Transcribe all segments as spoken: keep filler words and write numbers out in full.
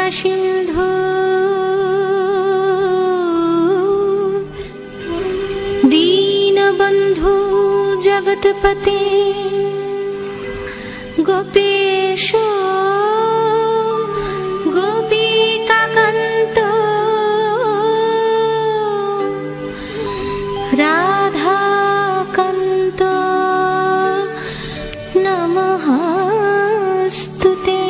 সিন্ধু দীনবন্ধু জগৎপতে গোপেশ গোপিকাকান্ত রাধাকান্ত নমস্তুতে।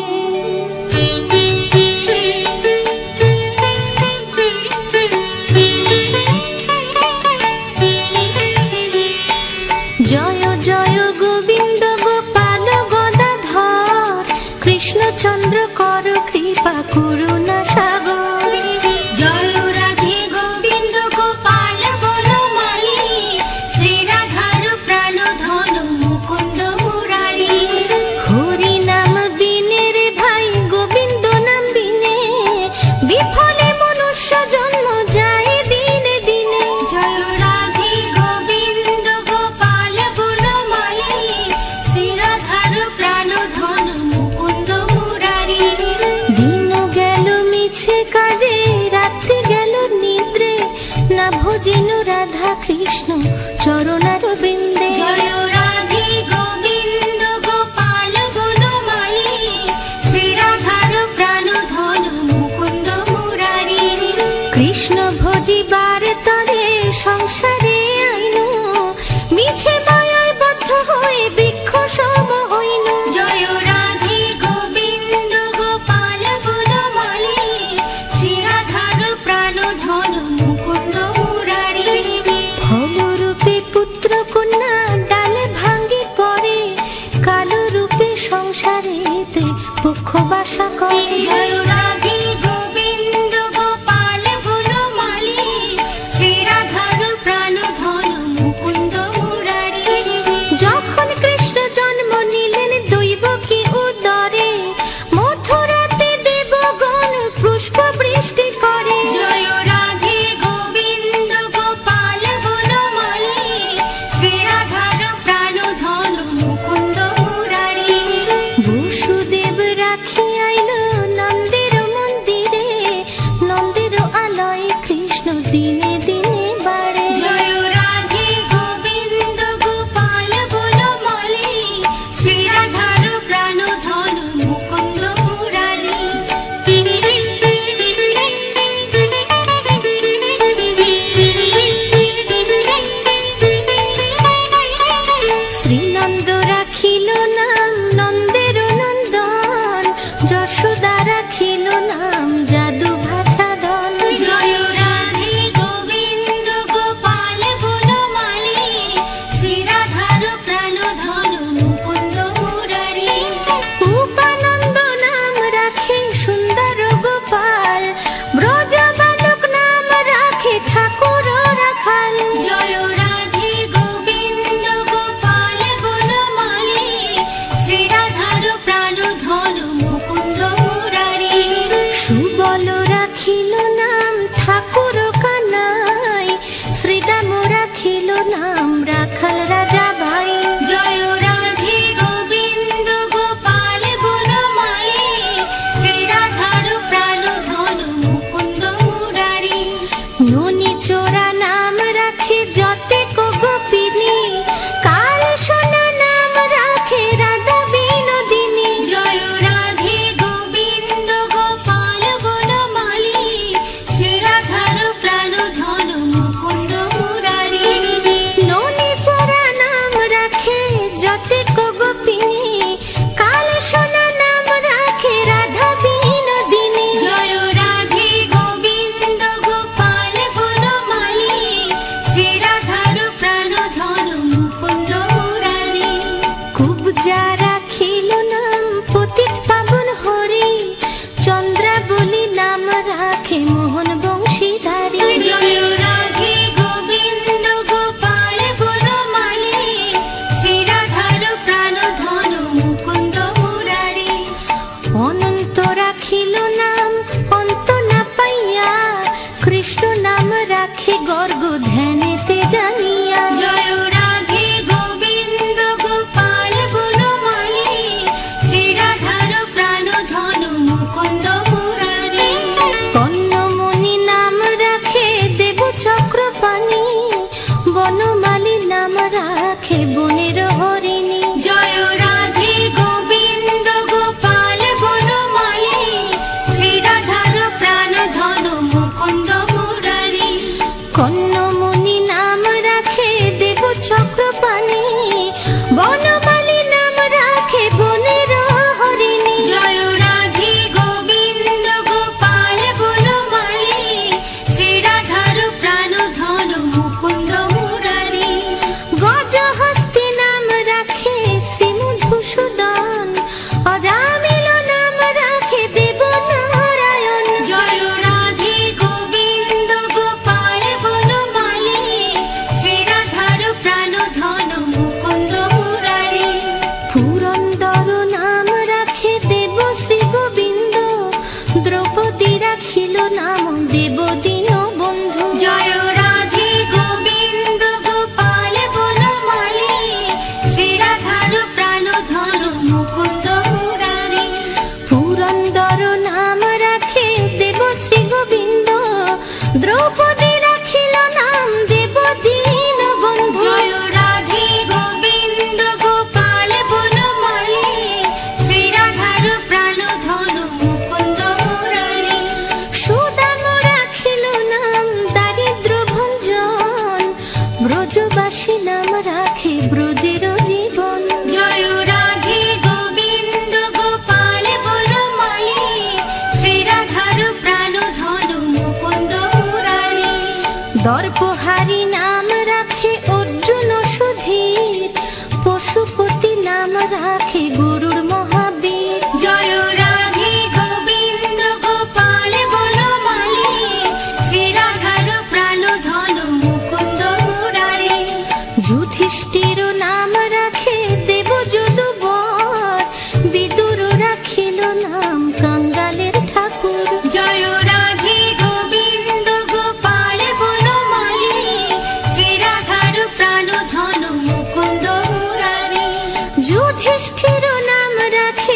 জয় জয় গোবিন্দ গোপাল গদাধর কৃষ্ণচন্দ্র কর কৃপা করুণা সাগর। জয় রাধে গোবিন্দ গোপাল বনমালী শ্রী রাধার প্রাণ ধন মুকুন্দ মুরারি। হরি নাম বিনে রে ভাই গোবিন্দ নাম বিনে বিফলে মনুষ্য জন্ম যায় দিনে দিনে। জয় রাধে গোবিন্দ গোপাল বনমালী শ্রী রাধার প্রাণ ধন মুকুন্দ মুরারি। দিন গেল মিছে কাজে রাত্রি গেল নিদ্রে না ভজিনু রাধা কৃষ্ণ চরণার বিন্দে। জয় রাধে গোবিন্দ গোপাল বনমালী শ্রী রাধার প্রাণ ধন মুকুন্দ মুরারি। কৃষ্ণ ভজিবার তরে সংসারে আইনু মিছে মায়ায় বদ্ধ হয়ে বৃক্ষ সম হইনু। জয় রাধে গোবিন্দ গোপাল বনমালী শ্রী রাধার প্রাণ ধন মুকুন্দ মুরারি। ফলরূপে পুত্র কন্যা ডালে দাসী নাম রাখে ব্রজের জীবন। জয় রাধে গোবিন্দ গোপাল বনমালী, শ্রীরাধার প্রাণ ধন মুকুন্দ মুরারি। দর্পহারি নাম রাখে অর্জুন সুধীর, পশুপতি নাম রাখে গরুর মহাবীর। জয় রাধে গোবিন্দ গোপাল বনমালী, শ্রীরাধার প্রাণ ধন মুকুন্দ মুরারি। যুধিষ্ঠির নাম রাখে দেবযদুবর, বিদুর রাখিল নাম কাঙ্গালের ঠাকুর। জয় রাধে গোবিন্দ গোপাল বনমালী, শ্রীরাধার প্রাণ ধন মুকুন্দ মুরারি। যুধিষ্ঠির নাম রাখে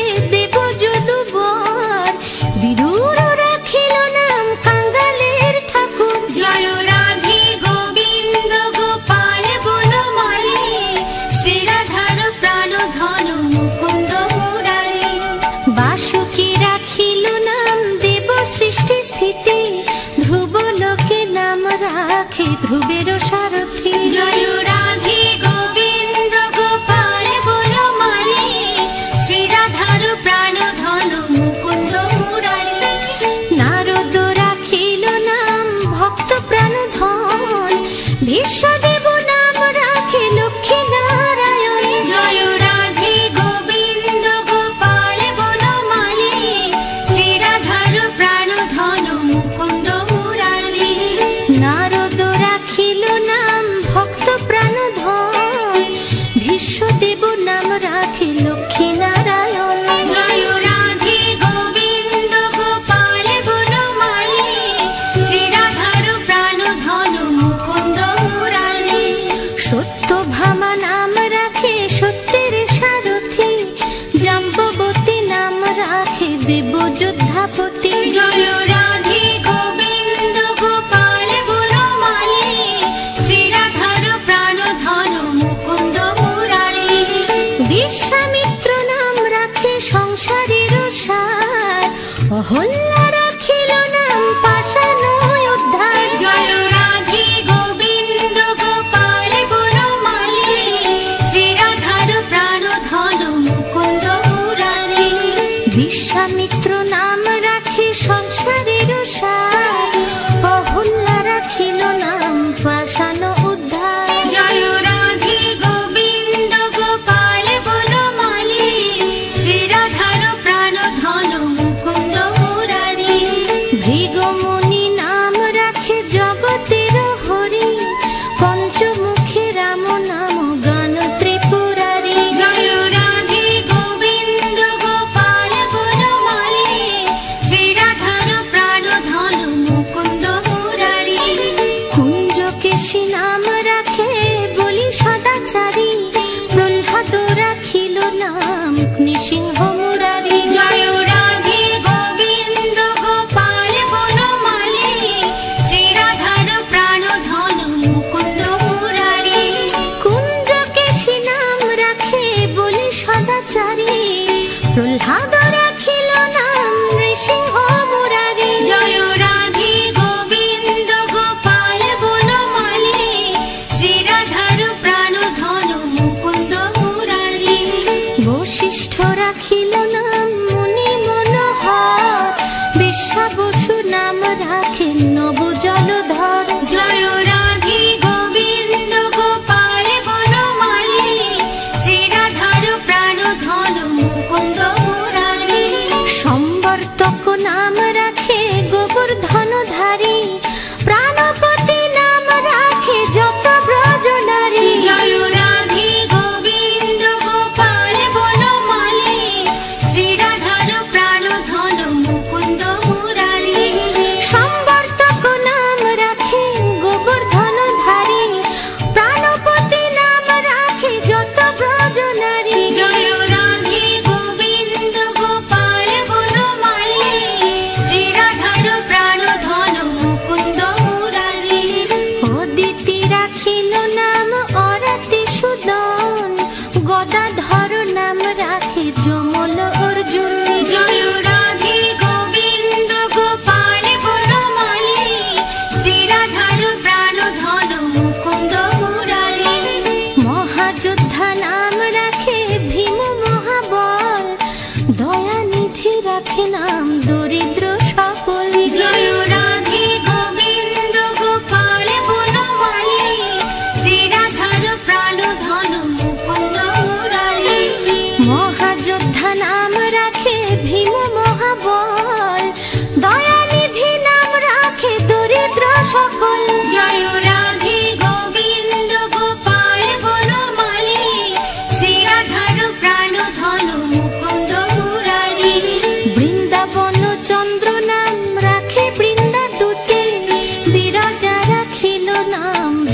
দেবযদুবর, বিদুর রাখিল নাম কাঙ্গালের ঠাকুর। জয় রাধে গোবিন্দ গোপাল বনমালী, শ্রীরাধার প্রাণ ধন মুকুন্দ মুরারি। বাসুকি রাখিল নাম দেব সৃষ্টি স্থিতি, ধ্রুবলোকে নাম রাখে ধ্রুবের সারথি। জয় রাধে গোবিন্দ গোপাল বনমালী, শ্রীরাধার প্রাণ ধন মুকুন্দ মুরারি। নারদ রাখিল নাম ভক্ত প্রাণ ধন, বিশ্বদেব নাম রাখে লক্ষ্মী নারায়ণ। জয় রাধে গোবিন্দ গোপাল বনমালী, শ্রীরাধার প্রাণ ধন মুকুন্দ মুরারি। নারদ রাখিল নাম ভক্ত প্রাণ ধন, বিশ্বদেব নাম রাখে লক্ষ্মী নারায়ণ। জয় রাধে গোবিন্দ গোপাল বনমালী, শ্রীরাধার প্রাণ ধন মুকুন্দ মুরারি। সত্যভামা নাম রাখে সত্যের সারথি, জাম্ববতী নাম রাখে দেব যোদ্ধাপতি। জয় রাধে গোবিন্দ গোপাল বনমালী, শ্রীরাধার প্রাণ ধন মুকুন্দ মুরারি। বিশ্বামিত্র নাম রাখে সংসারের সার, অহল্যা রাখিল নাম পাষাণ উদ্ধার। জয় রাধে গোবিন্দ গোপাল বনমালী, শ্রীরাধার প্রাণ ধন মুকুন্দ মুরারি। বিশ্বামিত্র নাম রাখে সংসারের সার, অহল্যা রাখিল নাম পাষাণ উদ্ধার। জয় রাধে গোবিন্দ গোপাল বনমালী, শ্রীরাধার প্রাণ ধন মুকুন্দ মুরারি। ভৃগমুনি নাম রাখে জগতের হরি, পঞ্চমুখী রাম নাম গান ত্রিপুরারি। জয় রাধে গোবিন্দ গোপাল বনমালী, শ্রীরাধার প্রাণ ধন মুকুন্দ মুরারি। কুঞ্জকেশী নাম রাখে বলি সদাচারী, প্রহ্লাদ রাখিল নাম নৃসিংহ মুরারি। জয় রাধে গোবিন্দ গোপাল বনমালী, শ্রীরাধার প্রাণ ধন মুকুন্দ মুরারি। কুঞ্জকেশী নাম রাখে বলি সদাচারী, প্রহ্লাদ রাখিল নাম নৃসিংহ মুরারি। জয় রাধে গোবিন্দ গোপাল বনমালী,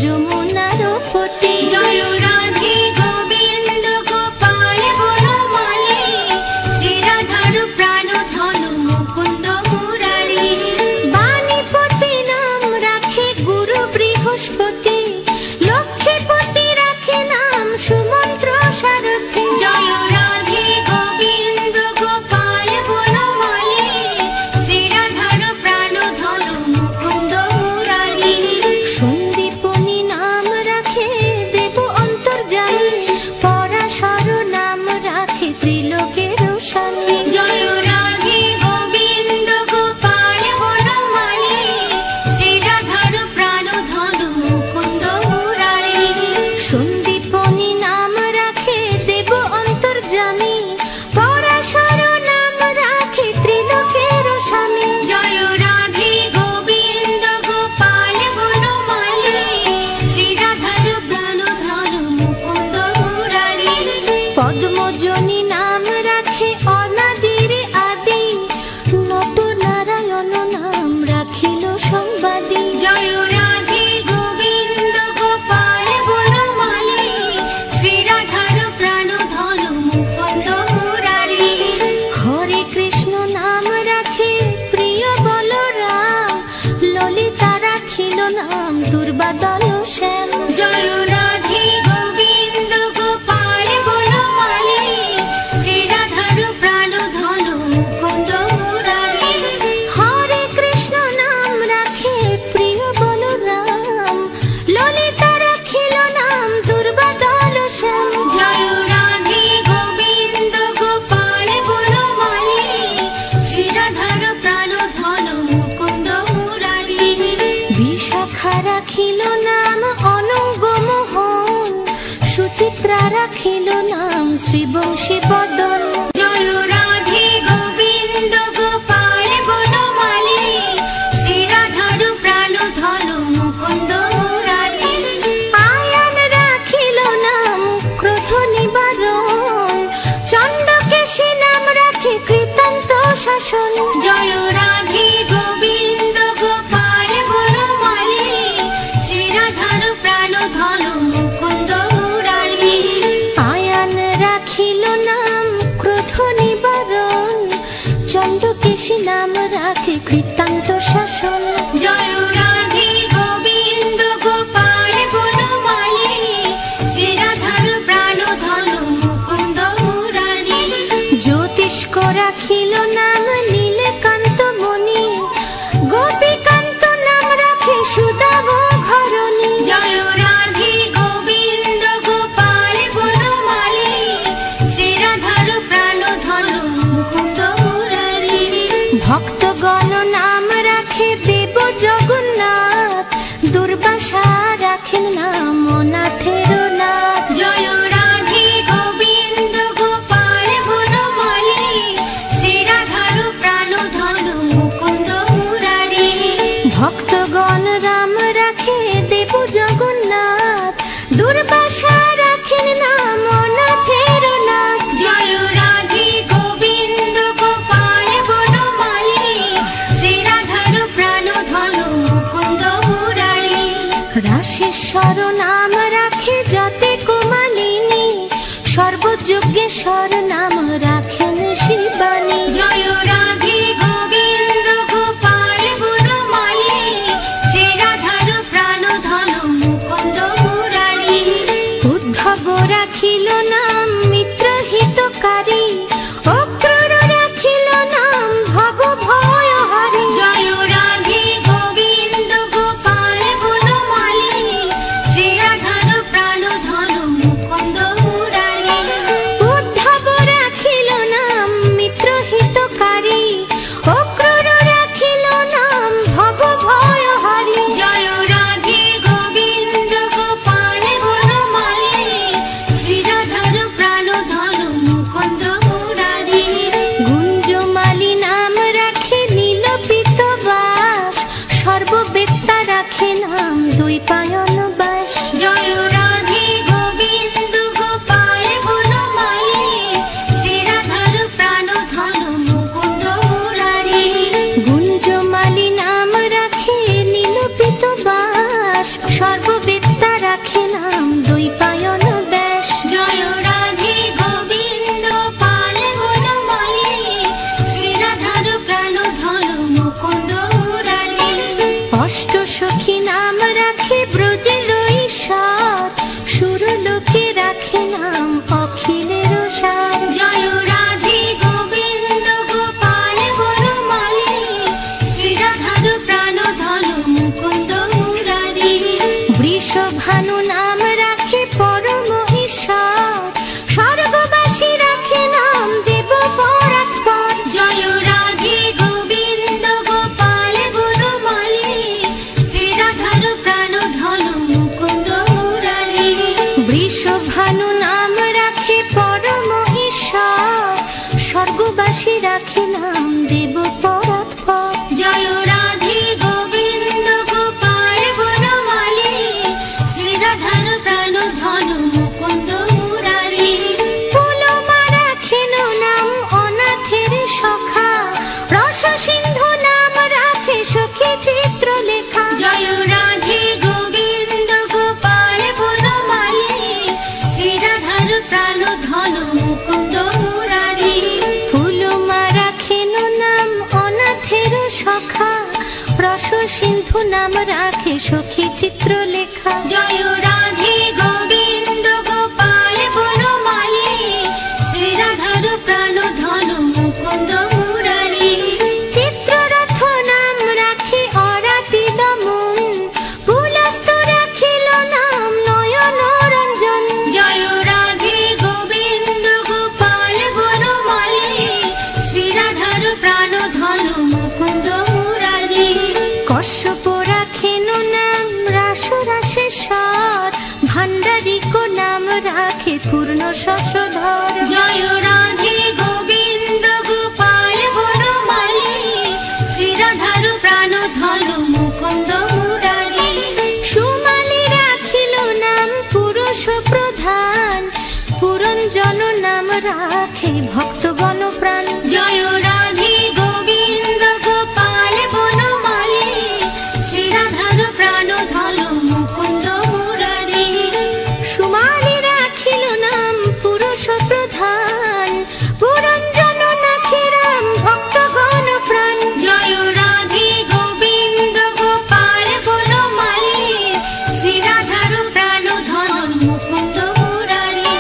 যমুনার পতি। জয় রাধে গোবিন্দ গোপাল বনমালী, শ্রীরাধার প্রাণধন মুকুন্দ মুরারি। বাণীপতি নাম রাখে গুরু বৃহস্পতি, লক্ষ্মীপতি রাখে নাম সুমন্ত্র সারথি। জয় রাধে গোবিন্দ গোপাল বনমালী, শ্রীরাধার প্রাণধন মুকুন্দ মুরারি। সন্দীপনী নাম রাখে দেব অন্তর্যামী, পরাশর নাম রাখে ত্রিলোকের স্বামী। জয় রাধে গোবিন্দ গোপাল বনমালী, শ্রীরাধার প্রাণধন মুকুন্দ মুরারি। সন্দীপনী নাম রাখে দেব অন্তর্যামী, পরাশর নাম রাখে ত্রিলোকের স্বামী। জয় রাধে গোবিন্দ গোপাল বনমালী, শ্রীরাধার প্রাণধন মুকুন্দ মুরারি। পদ্মজনী নাম রাখে অনাদির আদি, নট নারায়ণ নাম রাখিল সংবাদী। জয় রাধে গোবিন্দ গোপাল বনমালী, শ্রীরাধার প্রাণধন মুকুন্দ মুরারি। হরে কৃষ্ণ নাম রাখে প্রিয় বলরাম, ললিতা রাখিল নাম দুর্বাদল শ্যাম। জয় রাধে গোবিন্দ গোপাল বনমালী, শ্রীরাধার প্রাণধন মুকুন্দ মুরারি। হরে কৃষ্ণ নাম রাখে প্রিয় বলরাম, ললিতা রাখিল নাম দুর্বাদল শ্যাম। জয় রাধে গোবিন্দ গোপাল বনমালী, শ্রীরাধার প্রাণধন মুকুন্দ মুরারি। বিশাখা রাখিল নাম অনঙ্গ মোহন, সুচিত্রা রাখিল নাম শ্রীবংশী বদন। জয় রাধে গোবিন্দ গোপাল বনমালী, শ্রীরাধার প্রাণধন মুকুন্দ মুরারি। আয়ান রাখিল নাম ক্রোধ নিবারণ, চণ্ডকেশী নাম রাখে কৃতান্ত শাসন। জয় রাধে গোবিন্দ গোপাল বনমালী, শ্রীরাধার প্রাণধন মুকুন্দ মুরারি। আয়ান রাখিল নাম ক্রোধ নিবারণ, চণ্ডকেশী নাম রাখে কৃতান্ত শাসন। জয় রাধে গোবিন্দ গোপাল বনমালী, শ্রীরাধার প্রাণধন মুকুন্দ মুরারি। জ্যোতিষ্ক রাখিল নাম নীলকান্ত মণি, গোপীকান্ত নাম রাখে সুদাম ঘরণী। জয় রাধে গোবিন্দ গোপাল বনমালী, শ্রীরাধার প্রাণধন মুকুন্দ মুরারি। ভক্তগণ নাম রাখে দেব জগন্নাথ, দুর্বাসা রাখেন নাম অনাথের নাথ। জয় রাধে গোবিন্দ গোপাল বনমালী, শ্রীরাধার প্রাণধন মুকুন্দ মুরারি। ভক্তগণ রাম রাখে দেব জগন্নাথ, দুর্বাসা রাখেন নাম অনাথের নাথ। জয় রাধে গোবিন্দ গোপাল বনমালী, শ্রীরাধার প্রাণধন মুকুন্দ মুরারি। রাশেশ্বর নাম রাখে যতে কুমালিনী, সর্বযজ্ঞেশ্বর নাম রাখেন শিবানী। জয় রাধে গোবিন্দ গোপাল বনমালী, শ্রীরাধার প্রাণধন মুকুন্দ মুরারি। উদ্ধব রাখিল নাম মিত্র হিতকারী, অক্রূর রাখিল নাম ভব ভয়হারী। জয় রাধে গোবিন্দ গোপাল বনমালী, শ্রীরাধার প্রাণধন মুকুন্দ মুরারি। উদ্ধব রাখিল নাম ভানু নাম রাখে পরম ঈশ্বর, স্বর্গবাসী রাখে নাম দেব পরাৎপর। জয় রাধে গোবিন্দ গোপাল বনমালী, শ্রী রাধার প্রাণ ধন মুকুন্দ মুরারি। বৃষভানু নাম রাখে পরম ঈশ্বর, স্বর্গবাসী রাখে নাম দেব পরাৎপর। জয় রাধে গোবিন্দ গোপাল বনমালী, শ্রী রাধার প্রাণ ধন মুকুন্দ মুরারি। পুলমা রাখেন নাম অনাথের সখা, রস সিন্ধু নাম রাখে সখী চিত্রলেখা। জয় রাধে গোবিন্দ গোপাল বনমালী, শ্রী রাধার প্রাণ ধন মুকুন্দ মুরারি। পুলমা রাখেন নাম অনাথের সখা, রস সিন্ধু নাম রাখে সখী চিত্রলেখা। জয় রাধে গোবিন্দ গোপাল বনমালী, শ্রী রাধার প্রাণ ধন মুকুন্দ মুরারি। চিত্ররথ নাম রাখে অরাতি দমন, পুলস্ত রাখিল নাম নয়ন রঞ্জন। জয় রাধে গোবিন্দ গোপাল বনমালী, শ্রী রাধার প্রাণ ধন মুকুন্দ মুরারি। কশ্যপ রাখেন নাম রাস রাসেশ্বর, ভান্ডারিক নাম রাখে পূর্ণ শশধর। জয় রাধে গোবিন্দ গোপাল বনমালী, শ্রী রাধার প্রাণ ধন মুকুন্দ মুরারি। সুমালি রাখিল নাম পুরুষ প্রধান, পুরঞ্জন নাম রাখে ভক্তগণ প্রাণ। জয় রাধে গোবিন্দ গোপাল বনমালী, শ্রী রাধার প্রাণ ধন মুকুন্দ মুরারি। সুমালি রাখিল নাম পুরুষ প্রধান, পুরঞ্জন নাখে রাম ভক্তগণ প্রাণ। জয় রাধে গোবিন্দ গোপাল বনমালী, শ্রী রাধার প্রাণ ধন মুকুন্দ মুরারি।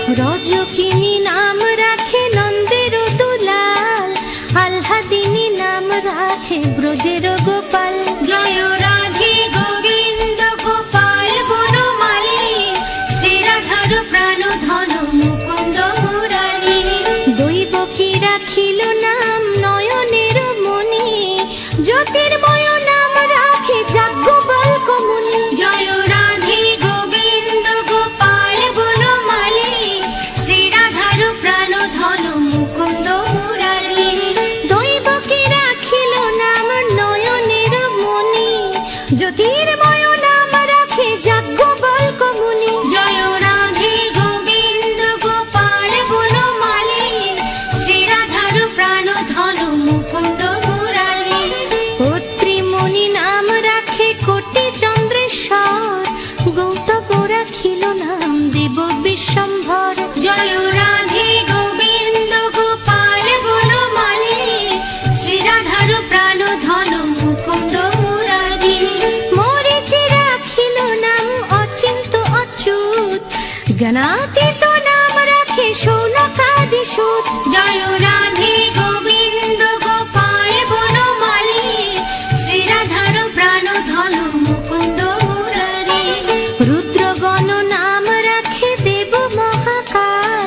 রজকিনী নাম রাখে নন্দের দুলাল, আহ্লাদিনী নাম রাখে ব্রজের গোপাল। জয় রাধে গোবিন্দ গোপাল বনমালী, শ্রী রাধার প্রাণ ধন মুকুন্দ মুরারি। দৈবকী রাখিল নাম নয়নের মণি, জ্যোতির্ময় নাম রাখে যাজ্ঞবল্ক মুনি। জয় রাধে গোবিন্দ গোপাল বনমালী, শ্রী রাধার প্রাণ ধন মুকুন্দ মুরারি। দৈবকী রাখিল নাম নয়নের মণি, জ্যোতির্ময় নাম রাখে যাজ্ঞবল্ক মুনি। জয় রাধে গোবিন্দ গোপাল বনমালী, শ্রী রাধার প্রাণ ধন মুকুন্দ মুরারি। পত্রিমণি নাম রাখে কোটি চন্দ্রেশ্বর, গৌতম রাখিল নাম দেব বিশ্বম্ভর। জয় রাধে গোবিন্দ গোপাল বনমালী, শ্রী রাধার প্রাণ ধন মুকুন্দ মুরারি। মরিচি রাখিল নাম অচিন্ত অচ্যুত, জ্ঞানাতীত নাম রাখে শৌনকাদি সুত। জয় রাধে গোবিন্দ গোপাল বনমালী, শ্রী রাধার প্রাণ ধন মুকুন্দ মুরারি। রুদ্রগণ নাম রাখে দেব মহাকাল,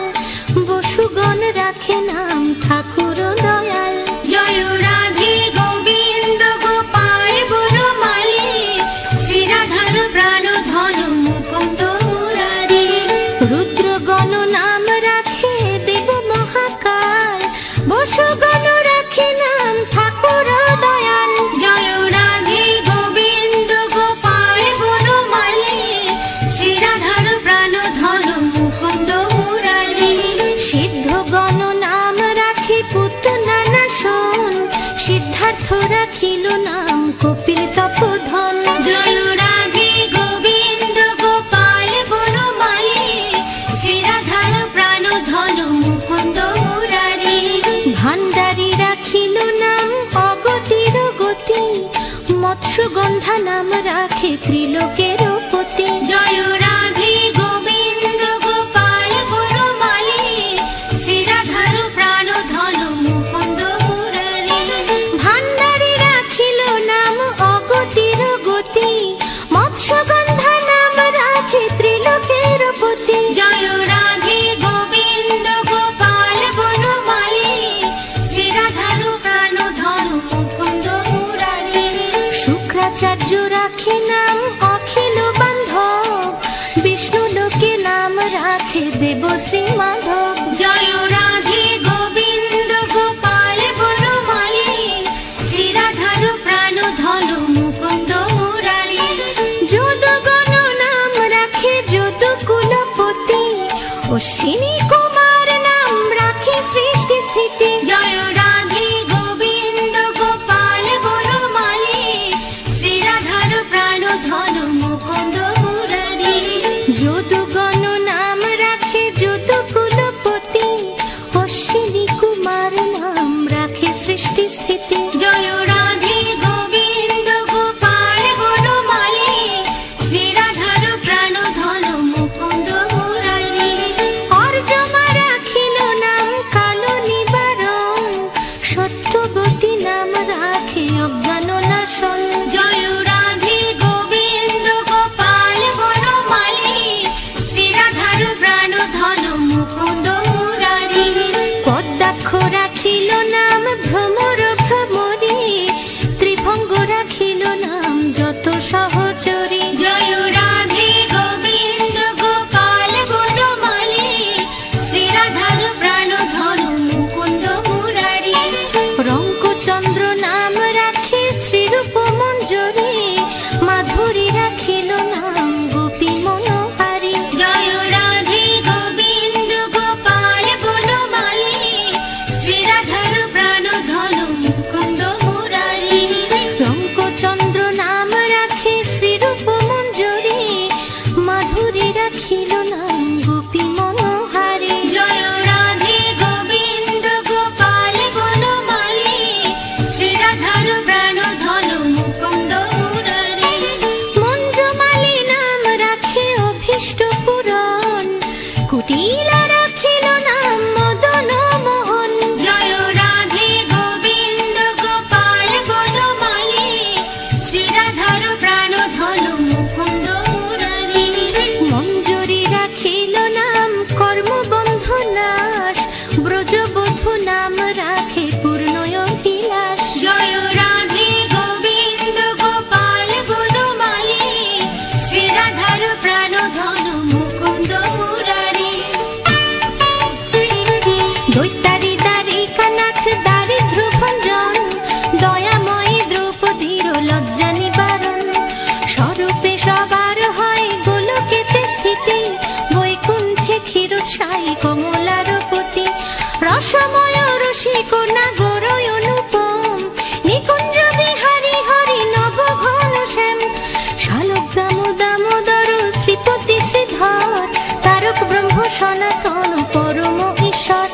বসুগণ রাখে নাম ঠাকুর দয়াল। জয় রাধে গোবিন্দ গোপাল বনমালী, শ্রী রাধার প্রাণ ধন মুকুন্দ মুরারি। রুদ্রগণ নাম রাখে দেব মহাকাল, বসুগণ রাখে নাম ঠাকুর দয়াল। জয় রাধে গোবিন্দ গোপাল বনমালী, শ্রী রাধার প্রাণ ধন মুকুন্দ মুরারি। সিদ্ধগণ নাম রাখে পুত নানাসন, সিদ্ধার্থ রাখিল নাম কপিল তপোধন। জয় রাধে গোবিন্দ গোপাল বনমালী, শ্রী রাধার প্রাণ ধন মুকুন্দ মুরারি। ভান্ডারী রাখিল নাম অগতির গতি, মৎস্যগন্ধা নাম রাখে ত্রিলোকের পতি। জয় রাধে গোবিন্দ গোপাল বনমালী, শ্রী রাধার প্রাণ ধন মুকুন্দ মুরারি। ভান্ডারী রাখিল নাম অগতির গতি, মৎস্যগন্ধা নাম রাখে যদুকুলপতি, অশ্বিনী কুমার নাম রাখে সৃষ্টি স্থিতি। জয় রাধে গোবিন্দ গোপাল বনমালী, শ্রীরাধার প্রাণ ধন মুকুন্দ মুরারি। যদুগণ নাম রাখে যদুকুলপতি, অশ্বিনী কুমার নাম রাখে সৃষ্টি স্থিতি। জয় রাধে গোবিন্দ গোপাল বনমালী, শ্রীরাধার প্রাণ ধন মুকুন্দ মুরারি। অর্জমা রাখিল নাম কালো নিবারণ, সত্যবতী নাম রাখে অজ্ঞান নাশন। জয় রাধে গোবিন্দ গোপাল বনমালী, শ্রীরাধার প্রাণ ধন মুকুন্দ মুরারি। পদ্মাক্ষ রাখিল নাম ভ্রমর ভ্রমরী, ত্রিভঙ্গ রাখিল নাম যত সহচরী। জয় রাধে গোবিন্দ গোপাল বনমালী, শ্রীরাধার প্রাণ ধন মুকুন্দ মুরারি। রঙ্কচন্দ্র নাম রাখে শ্রীরূপ মঞ্জরী, মাধুরী রাখিল নাম গোপী মনোহারী। জয় রাধে গোবিন্দ গোপাল বনমালী, শ্রীরাধার প্রাণ ধন মুকুন্দ মুরারি। রঙ্কচন্দ্র নাম রাখে শ্রীরূপ মঞ্জরী, মাধুরী রাখিল নাম গোপী মনোহারী। জয় রাধে গোবিন্দ গোপাল বনমালী, শ্রীরাধার প্রাণ ধন মুকুন্দ মুরারি। মঞ্জুমালী নাম রাখে অভীষ্ট পূরণ, কুটিলা রাখিল নাম মদন মোহন। জয় রাধে গোবিন্দ গোপাল বনমালী, শ্রীরাধার প্রাণ ধন মুকুন্দ মুরারি। মঞ্জুরি রাখিল নাম কর্মবন্ধ নাশ, ব্রজবধূ নাম রাখে পূর্ণয় বিলাস। জয় রাধে গোবিন্দ গোপাল বনমালী, শ্রীরাধার প্রাণ ধন মুকুন্দ মুরারি। দৈত্যারি দ্বারিকানাথ দারিদ্র ভঞ্জন, দয়াময়ী দ্রৌপদীর লজ্জা নিবারণ। স্বরূপে সবার হয় গোলকেতে স্থিতি, বৈকুণ্ঠে ক্ষীরোৎসাহী কমলারপতি। রসময় রসিক নাগর অনুপম, নিকুঞ্জ বিহারী হরি নব ঘন শ্যাম। শালগ্রাম দামোদর শ্রীপতি শ্রীধর, তারক ব্রহ্ম সনাতন পরম ঈশ্বর।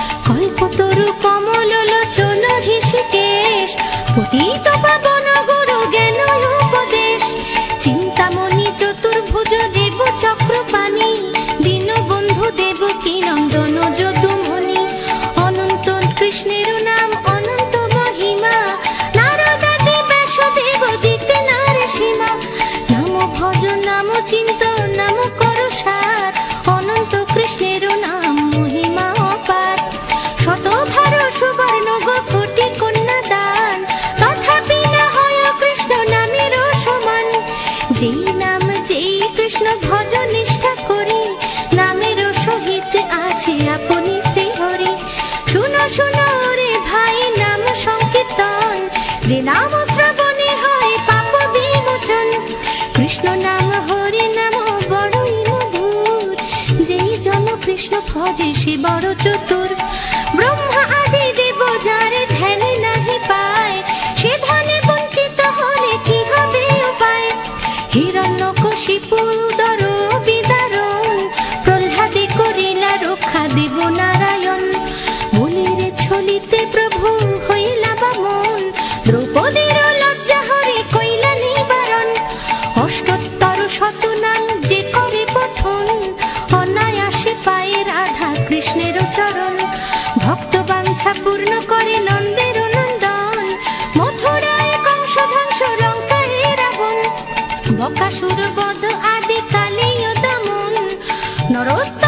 কল্পতরু কমল লোচন ঋষিকেশ, পতিত পাবন গুরু জ্ঞান উপদেশ। চিন্তামণি চতুর্ভুজ দেব চক্রপাণি, দীনবন্ধু দেবকী নন্দন যদুমণি। অনন্ত কৃষ্ণের নাম অনন্ত মহিমা, নারদাদি ব্যাসদেব দিতে নারে সীমা। নাম ভজ নাম চিন্ত নাম কর সার, অনন্ত কৃষ্ণের নাম মহিমা অপার। শতভার সুবর্ণ গো কোটি কন্যা দান, তথাপি না হয় কৃষ্ণ নামের সমান। যেই নাম যেই কৃষ্ণ ভজ নিষ্ঠা করি, নামের সহিত আছে আপনি শ্রীহরি। শুনো শুনো রে ভাই নাম সংকীর্তন, যে নাম শ্রবণে হয় পাপ বিমোচন। কৃষ্ণ নাম হরি নাম বড়ই মধুর, যেই জন কৃষ্ণ ভজে সে বড় চতুর। ব্রহ্মা আদি দেব যারে ধ্যানে নাহি পায়, সে ধনে বঞ্চিত হলে কি হবে উপায়। হিরণ্যকশিপু উদর বিদারণ, প্রহ্লাদে করিলা রক্ষা দেব নারায়ণ। বলিরে ছলিতে প্রভু হইলা বামন, দ্রৌপদীর লজ্জা হরে কইলা নিবারণ। অষ্টোত্তর শত নাম যে করে পঠন, অনায়াসে পায়ে রাধা কৃষ্ণের চরণ। ভক্ত বাঞ্ছা পূর্ণ করে নন্দের নন্দন, মথুরায় কংস ধ্বংস লঙ্কায় রাবণ। বকাসুর বধ আদি কালেয় দমন, নরোত্তম